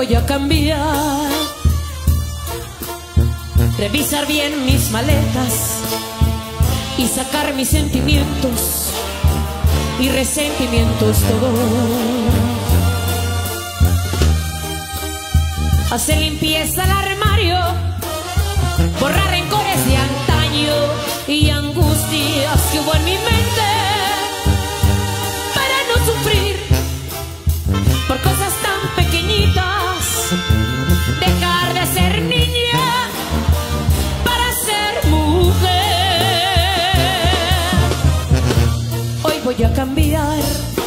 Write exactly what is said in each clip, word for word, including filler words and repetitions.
voy a cambiar, revisar bien mis maletas y sacar mis sentimientos y resentimientos todos. Hacer limpieza al armario, borrar rencores de antaño y angustias que hubo en mi mente, para no sufrir por cosas tan pequeñitas, dejar de ser niña para ser mujer. Hoy voy a cambiar,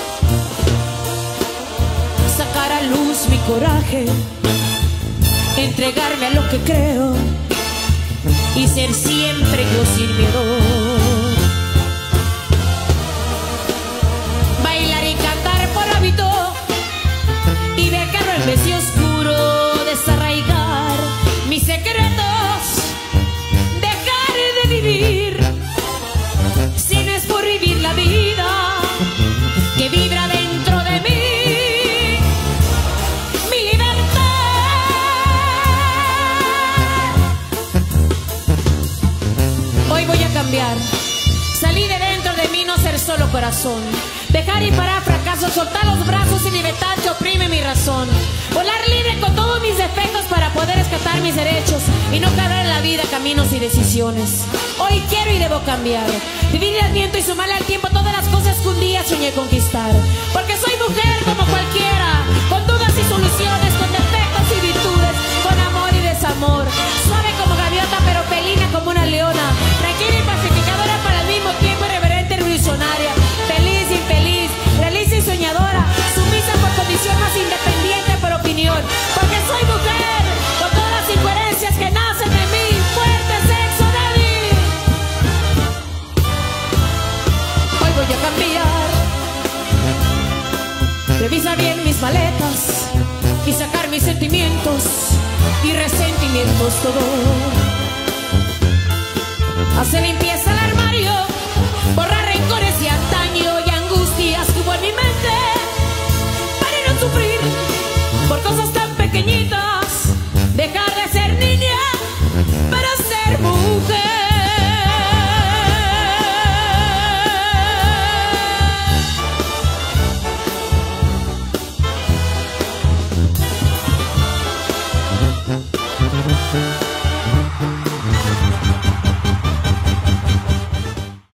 sacar a luz mi coraje, entregarme a lo que creo y ser siempre yo sin miedo. Bailar y cantar por hábito y dejarlo en vacío oscuro, desarraigar mis secretos, dejar de vivir sin es por vivir la vida que vibra dentro de mí. Cambiar, salir de dentro de mí, no ser solo corazón, dejar y parar fracasos, soltar los brazos y libertad que oprime mi razón, volar libre con todos mis defectos para poder rescatar mis derechos y no cargar en la vida caminos y decisiones. Hoy quiero y debo cambiar, vivir el viento y sumarle al tiempo todas las cosas que un día soñé conquistar, porque soy mujer como cualquiera, con dudas y soluciones, con defectos y virtudes, con amor y desamor, suave como gaviota pero felina como una leona, tranquila y pacificadora para el mismo tiempo, irreverente y revolucionaria, feliz y infeliz, realista y soñadora, sumisa por condición, más independiente por opinión, porque soy mujer con todas las incoherencias que nacen de mí, fuerte, sexo, débil. Hoy voy a cambiar, revisar bien mis maletas y sacar mis sentimientos y resentimientos todo. Hacer limpieza al armario, borrar